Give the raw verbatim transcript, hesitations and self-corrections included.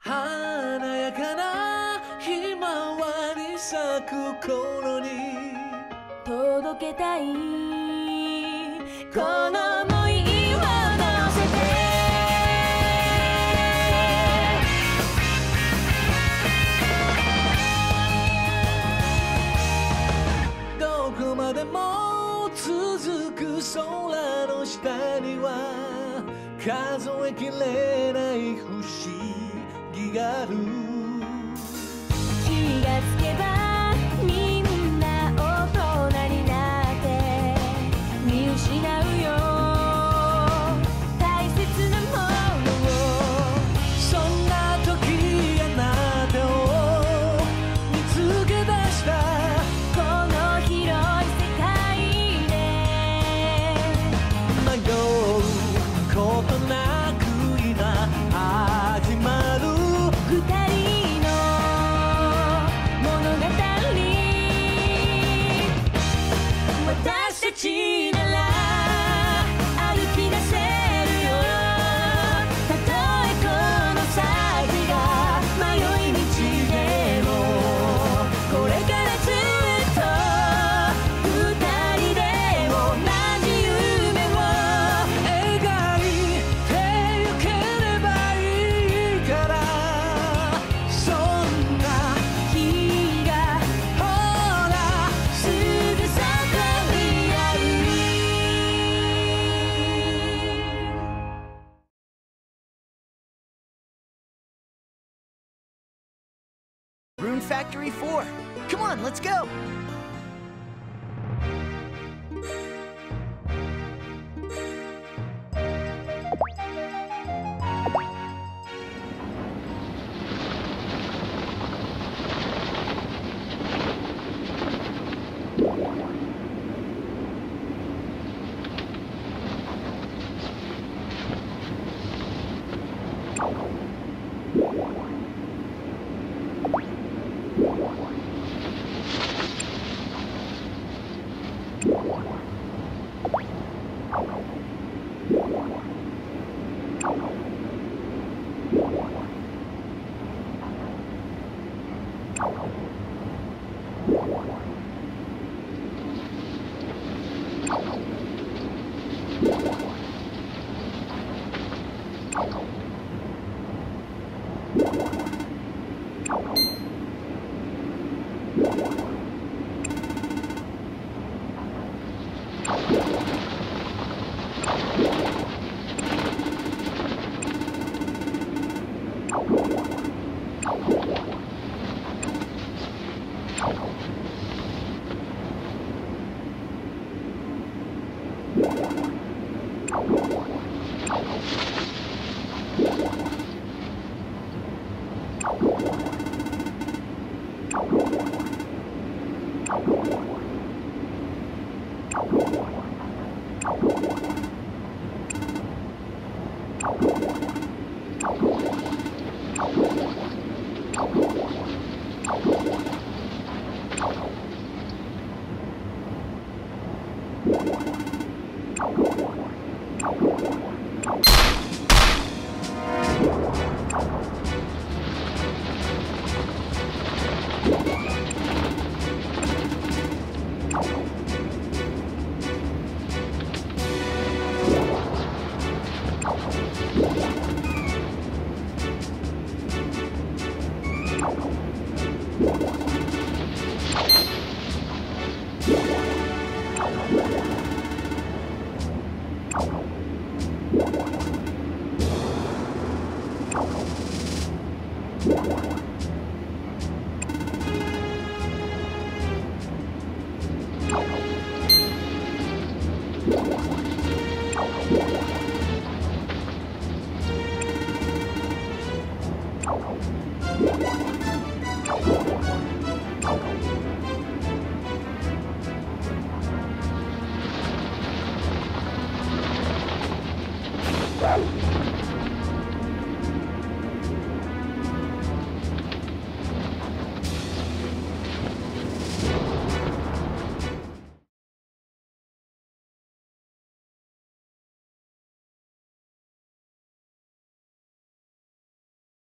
華やかなひまわり咲く頃に届けたいこの想いを乗せてどこまでも続く空の下には数えきれない不思議がある気がつけばみんな大人になって見失うよ大切なものをそんな時あなたを見つけ出したこの広い世界で迷うことなく今始まる二人の物語私たちなら歩き出せるよたとえこの先が迷い道でもこれからずっと二人で同じ夢を描いてゆければいいからそんな日がほらすぐそこにある Rune Factory four. Come on, let's go! You